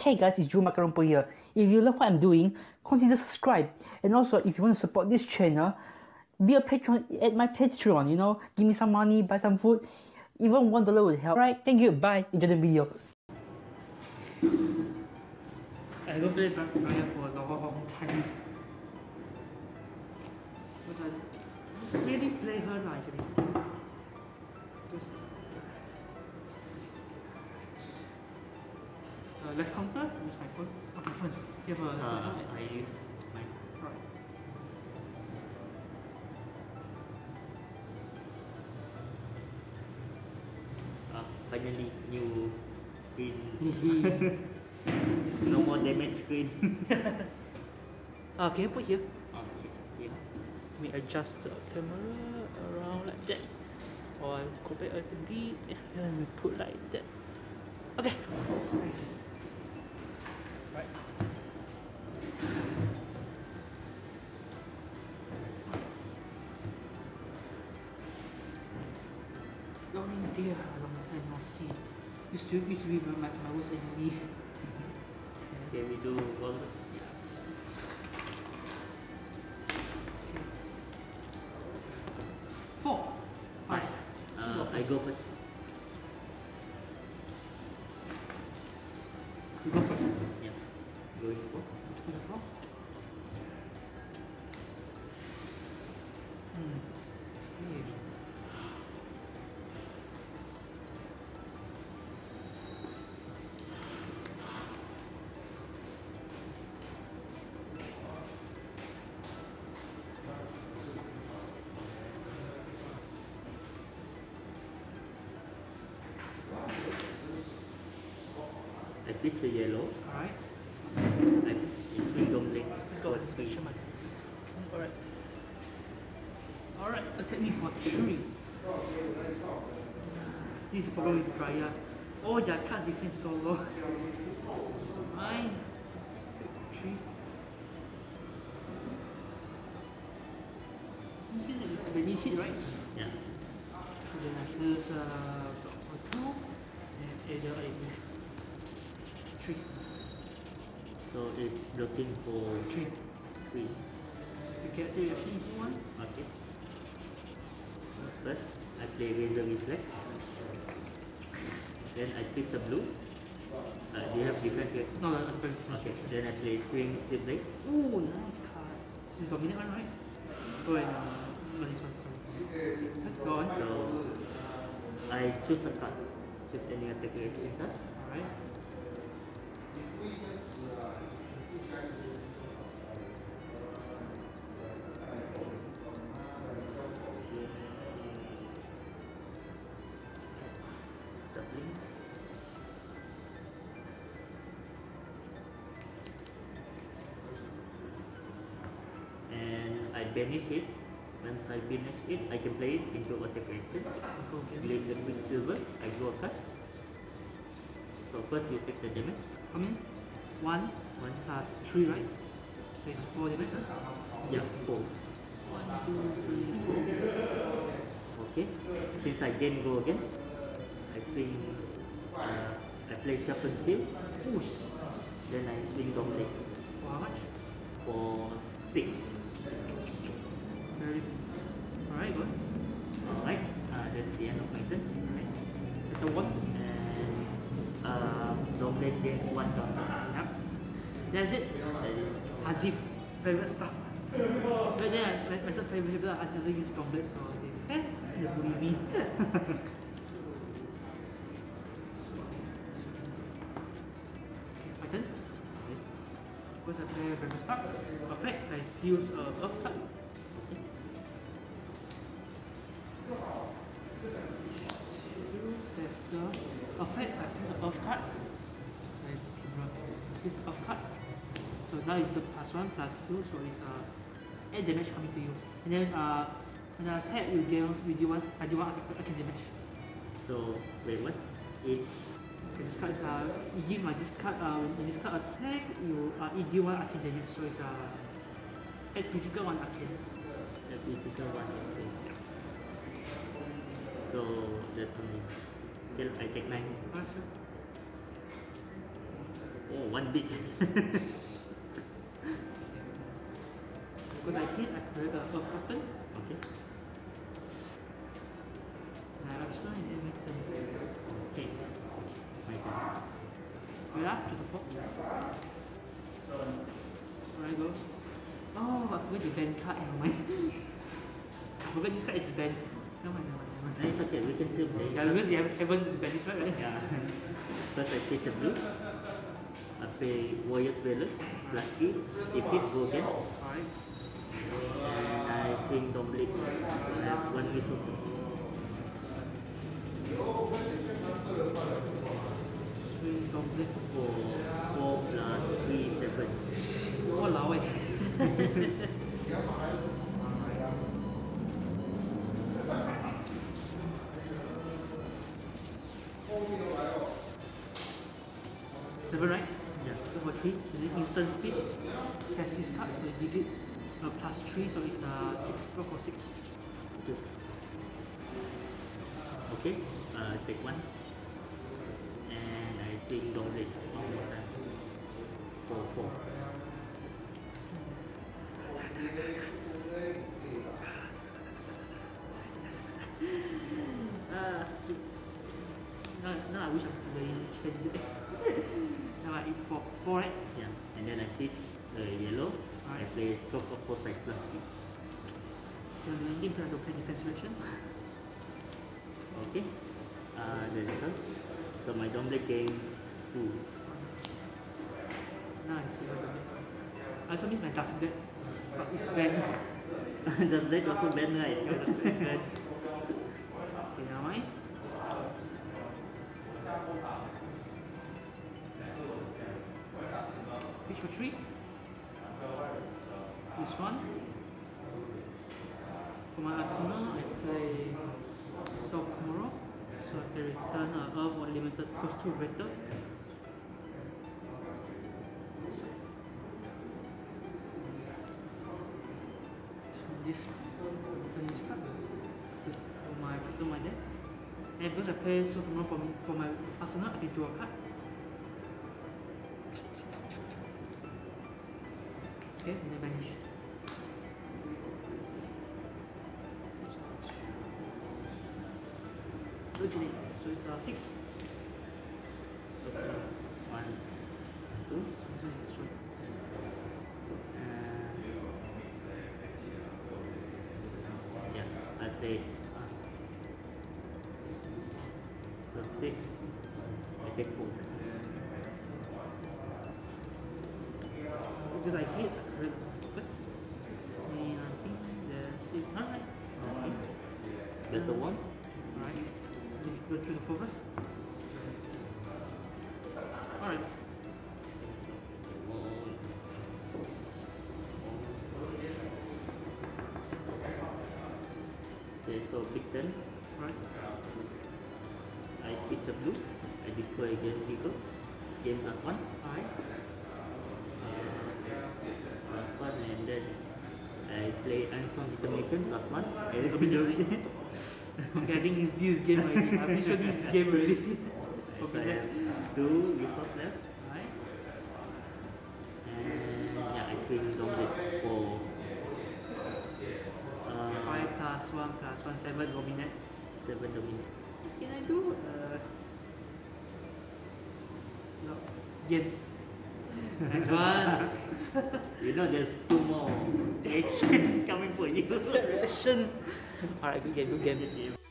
Hey guys, it's Joe Macarompo here. If you love what I'm doing, consider subscribe. And also, if you want to support this channel, be a patron at my Patreon, you know. Give me some money, buy some food. Even $1 would help. Alright, thank you, bye. Enjoy the video. I don't play Black Fire for a long time. Because I really play her actually. Left counter, use my phone. Okay, first. You have a I use mine. Alright. Finally, new screen. No more damage screen. Can you put here? Okay, yeah. Let me adjust the camera around like that. Or I'll go back a bit and we put like that. Okay. Nice. Right. Oh dear, long time no see. Used to be my worst enemy. Okay, we do all the... Four. Five. I go first. You go first. Yeah. Going for. Beautiful. Okay. I pitch a yellow. Alright. I swing dominate. Let's go. Let's make sure my. Alright. Alright, attack me for 3. This is the problem with Dryad. Oh, their card defense so low. 9. 3. You see that it's when you hit, right? Yeah. So then I just block for 2 and either I move 3. So it's looking for 3. 3. You get the actually one. Okay. First, I play Razor Reflex. Then I pitch a blue. Do you have defense here? No, no, no. Okay. Then I play Swing Steel Blade. Oh, nice card. This is dominant one, right? Oh, and this one, sorry. Go on. So I choose a card. Choose any attack reaction card. Alright. Shuffling. And I banish it. Once I banish it, I can play it into attack reaction. Go again. Blade the Quicksilver. I draw a card. So first you take the damage. How many? 1 plus 3, right? So it's 4 damage, right? Yeah, 4. 1, 2, 3, 4. Okay. Since I didn't go again, I swing. I play Sharpen Steel. Oh, nice. Then I swing Dominate For how much? for 6. Very. Alright, good. Alright. That's the end of my turn. That's a 1. And Dominate gains 1 turn. Yep. That's it. Hazif. Favorite stuff. But then my favorite Hazif is complex, so they bully me. My turn. Okay. First I play Breakfast Spark. Effect, I fuse a Earth card. Okay. That's the effect, I fuse a Earth card. I fuse Earth card. So now it's the +1, +2, so it's 8 damage coming to you. And then when I attack, you deal 1, I do 1 attack damage. So, wait, what? Is Okay, this card is, you give my this card, when this card attack, you deal 1 arcane damage, so it's 8 physical, 1 arcane. a physical one? Okay. So, that's only. Then I take 9. Alright, sure. Oh, one big. Because I hit, I create a earth token. Okay. Now also in every turn. Okay. My turn. We are to the 4. Where I go? Oh, I forgot the band card. Never mind. I forgot this card is banned. Never mind. No, it's okay. We can still play. Yeah, because you haven't banned this one, right? Yeah. First I take a blue. I play Warrior's Valor, plus 3. If it go again. Alright. And I swing Domblick. I have 1 resource. Swing Domblick for 4 plus 3, 7. Walao eh. Seven, right? Yeah. So for 3, instant speed. Cast this card, so give it a plus 3, so it's 6 for 6. Good. Okay, take 1. And I think don't let one more time. 4. No, I wish I could change it. Now I eat 4, right? Yeah. And then I pitch yellow. Right. I play stroke of 4 side plus 3. So the game plan to play defense reaction. Okay. Then so my Domblick gains 2. Now I see what the next one. I also miss my Dust Blade, but it's banned. Dust Blade also banned, right? Yeah, Dust Blade banned. Okay, now I. Pitch for 3. This one. For my arsenal, I play Solve Tomorrow. So I can return Earth or limited cost 2 Raptor. This return this card to my deck. And because I play Solve Tomorrow for my arsenal, I can draw a card. Okay, and then vanish. Actually, so it's 6. Okay. 1, 2. So this is destroyed. Yeah, I say so 6. I take 4. Because I hit red token. And I think the 6. Alright. Okay. That's the 1. Alright. Go through the focus. Alright. Okay, so pick 10. Right. I pitch a blue. I destroy again vehicle. Game plus 1. Alright. Plus 1, and then I play Unsung Determination plus 1. And it's already. Okay, I think it's this game already. I'm pretty sure this is game already. Okay, so I have 2 resource left. Alright. And yeah, I swing Domblick for 5 plus 1 plus 1, 7 dominate. 7 dominate. What can I do? No. Game. Next one. You know there's 2 more action coming for you. Reaction. Alright, good game.